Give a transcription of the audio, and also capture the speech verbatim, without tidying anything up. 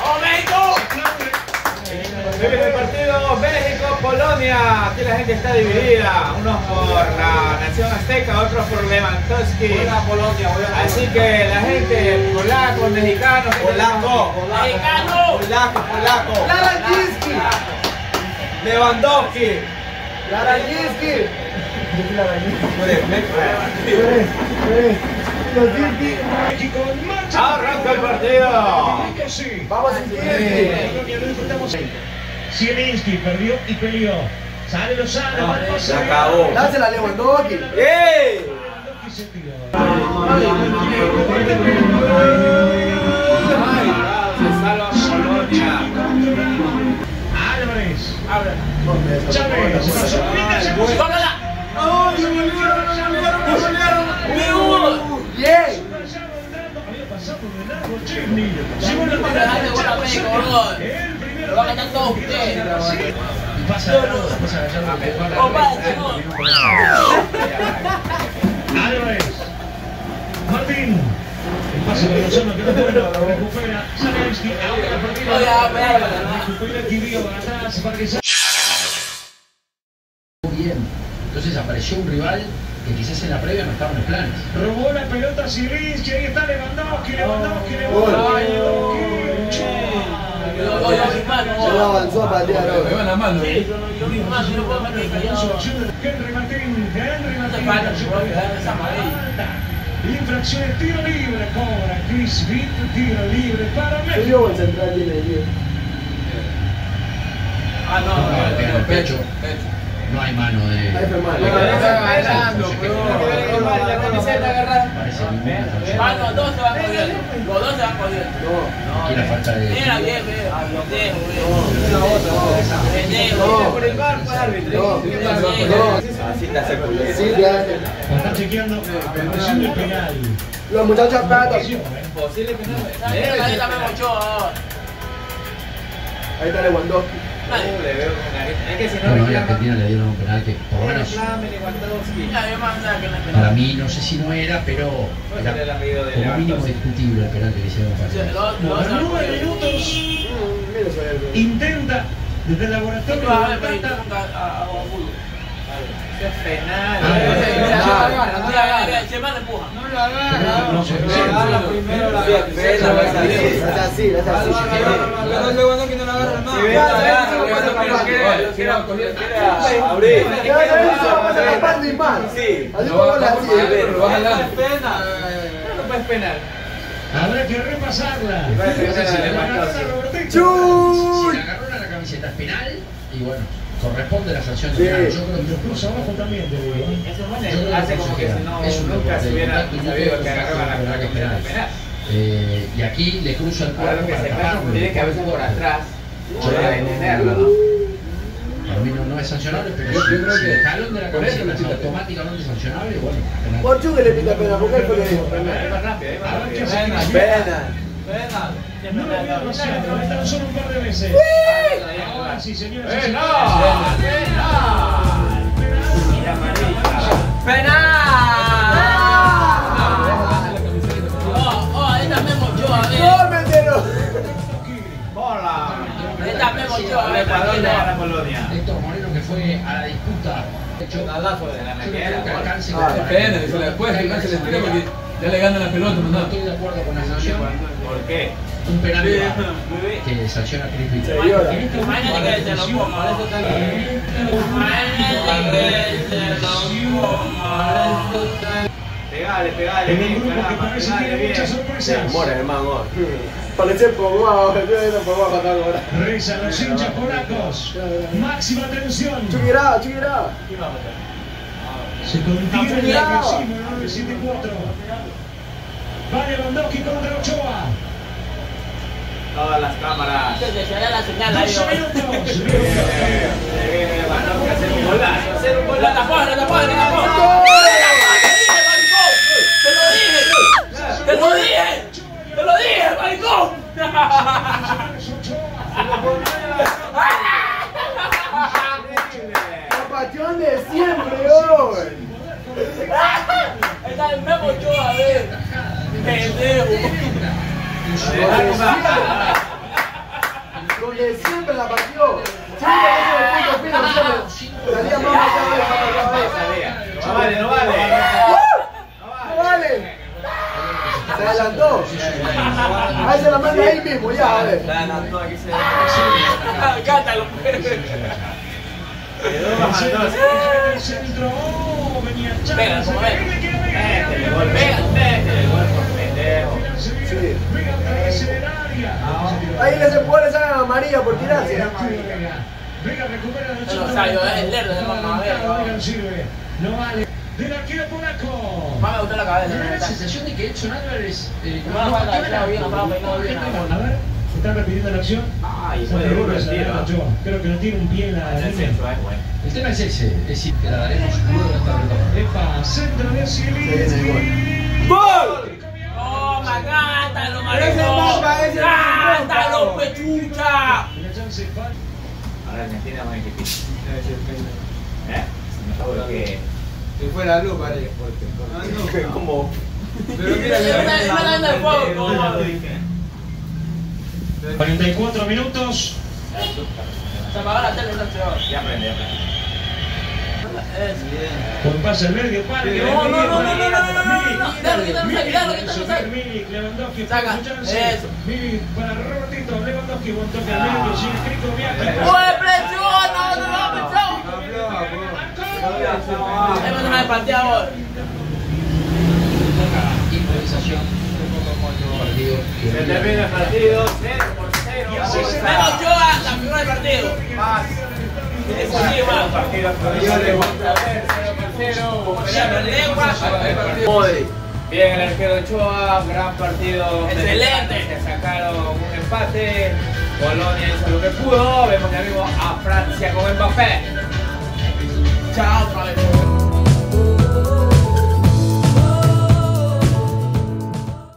¡Oh, México! El partido México-Polonia. Aquí la gente está dividida. Unos por la nación azteca, otros por Lewandowski. Así que la gente, polacos, mexicanos. Polaco. ¡Mexicano! Polaco, polaco. Laranjiski. Lewandowski. Laranjiski. Arranca el partido. Vamos a Zielinski. Zielinski perdió y peleó. Sale Lozano, va al pase. Se acabó. Dásela a Lewandowski. ¡Eh! Lewandowski se tiró. Se salva Polonia. Álvarez. Chávez. Se pasó. Pinta, se puso. ¡Tócala! Bien. Había pasado de largo Chesney. Llegó la Dale, bola, México, boludo. El primero. Lo van a ganar todos ustedes. Y pasa a Gallardo, pasa a Gallardo. Opa, Simón. Álvarez. Martín. El pase de Lozano quedó bueno. Recupera. Zielinski. Ahora la partida. Oye, a ver, Recupera Quibío atrás para que se... Bien. Entonces apareció un rival que quizás en la previa no estaba en los planes. Robó la pelota Zielinski, ahí está Lewandowski, Lewandowski, Lewandowski. Ya lo avanzó a patear ahora. Me van la mano. Sí, yo mismo más, yo no puedo meter callado. Henry Martín, Henry Martín. falta, yo creo que da esa amarilla. Infracción de tiro libre, cobra Chris Vitt, tiro libre para Yo México. llevo el central tiene diez. Ah, no, No, no, pega en el pecho. Pecho. No hay mano Ahí de... fue mal. La camiseta agarrada. Parece ninguna. Ah, no, dos se van corriendo. Los dos se van corriendo. No. Aquí la falta de... Mira, bien, bien. Pendejo, No, la otra, no. pendejo. Por el bar, pues, árbitro. No, no. Así te hace culo. Sí, ya. Está chequeando la posición del penal. Los muchachos patos. Posible que no. Ahí está Memo Ochoa. Ahí está Lewandowski. Le veo con la gente. Es que si no Bueno, hoy a reclama. Argentina le dieron un penal que por lo menos Reclame Lewandowski. Mira, yo más nada que no es para penal. mí no sé si no era, pero Pues era el era amigo de como mínimo Lewandowski. discutible el penal que le hicieron a Sí, Argentina. los los dos se van Nueve corriendo. minutos. Mira eso ahí. Intenta desde el laboratorio Tú vas a ver, de pero Tata. nunca a a fútbol. Eso es penal. Ah, Mira, mira, se van empuja. No lo agarra. No se Agarra primero la Sí, pena, vas a decir. Es así, es así. Pero luego que no lo agarra el Si mano. ves, agarra, Lewandowski lo quiere- quiere Abrir. Ya, ya, ya, pasa la espalda y mal. Sí. Así como la así. Lo vas jalando. No es penal. Habrá que repasarla. Va a defender a La agarra Lewandowski. Robertito. ¡Chut! Si le agarró la camiseta es penal y bueno, corresponde la sanción de Sí. penal. Yo creo que Los cruz abajo también, te digo. ¿eh? Eso Yo bueno, creo que hace no como se que queda. si no, Es un nunca deporte se de hubiera contacto y sabido nunca que agarraba la penal que es camiseta penal. penal. Eh, y aquí le cruza el Ahora cuerpo lo que para se pasa taparlo. tiene que a veces por atrás. Yo Para creo- detenerlo, ¿no? Para mí no, no es sancionable, pero Yo- si, yo creo si que el jalón de la por eso camiseta le es pita automáticamente sancionable, bueno, penal. Por Chu que le pita pena, porque él fue que dijo. Es más rápido, es más Habrá que rápido. seguir. Pena. No lo veo demasiado, lo ventaron solo un par de veces. Ahora sí, señores. y ¡Penal! señores. ¡Penal! Y amarilla. Oh, oh, ahí está Memo Ochoa, a ver. ¡No, mételo! ¡Bola! Ahí está Memo Ochoa, a ver, ¿Para dónde va la tranquila. Polonia? Héctor Moreno que fue a la disputa. Hecho, Un alazo de la yo naquera. creo que alcance Ah, para- Es pena, se le puede que no se le tira porque ya le gana la pelota, No ¿no? estoy de acuerdo con la sanción. ¿Por qué? Un penal de VAR que sanciona a Chris Vitt. Se viola. En este Imagínate que se lo momento, coma, eso está bien. Imagínate que se lo coma, eso está bien. Pegale, pegale. En un bien, grupo que caramba, parece pegale tiene bien. muchas Se sorpresas. demora, hermano. Parece pomado, yo no puedo matar ahora. Rezan los hinchas polacos. Máxima tensión. Chuquirá, chuquirá. ¿Quién va a matar? Se contiene el Cuidado. vecino el nueve siete cuatro. Va Lewandowski contra Ochoa. Todas las cámaras. Se se hará la señal ahí. doce minutos. Se viene Lewandowski a hacer un golazo, a hacer un La golazo. tapó, la tapó, la tapó. ¡Te lo dije, maricón! ¡Te lo dije! ¡Te lo dije, maricón! La pasión de siempre, hoy. Ahí está el Memo Ochoa, a ver. Pendejo. Dejar jugar. No vale, no vale. ¡No vale! Se adelantó. Ahí se la manda ahí mismo, ya, a ver. La adelantó, aquí se... Cántalo. Quedó bajando. El centro. Oh, venía Chávez. Venga, como ven. Métele gol, métele gol por pendejo. Sí. Venga, aparece el área. Ahí le se puede sacar a María por tirarse. Venga, recupera la No, o sea, yo es el lerdo de mamá, a ver, no. Venga, sirve. No vale. Del arquero polaco. Más me gustó la cabeza. Me da la ¿no? sensación de que Edson Álvarez eh, No, no, no, no, bien, no, no, no, bien, A ver, están repitiendo la acción. Ay, fue de uno el tiro. Ochoa. Creo que no tiene un pie en la El línea. centro es bueno. El tema es ese, es decir, que la daremos luego de esta retorno. Epa, centro de Zielinski. ¡Gol! ¡Oh, me cántalo, Ese es marico! Boca, ese es ¡Cántalo, Boca. pechucha! Una chance para. Ahora Argentina más equipito. ¿Eh? Porque... Si fuera luz, vale. Como... Pero mira, Es una- es una gana de fuego, No, ¿no? lo dije. cuarenta y cuatro minutos. Se apagó la tele, está chavo. Ya aprendí, aprendí. Con pase al medio parque. No, no, no, no, no, no, no, no, no, no. Dale, quítalo, Milik, quítalo, quítalo, quítalo. Milik, Lewandowski, Saca, con chance. eso. Milik para Robertito, Lewandowski, buen toque al medio, sigue Crico, Bianchi. ¡Oye, presión! ¡No, no, no, presión! Ahí me dejan de patear ahora. Improvisación. Partido. Se termina el partido, cero por cero. Venga, Ochoa, la figura del partido. Más. Decisiva. Un partido provisional. cero por cero. Peleando en lengua. Modric. Bien, el arquero Ochoa, gran partido. Excelente. Se sacaron un empate. Polonia hizo lo que pudo. Vemos que arriba a Francia con Mbappé. Chao,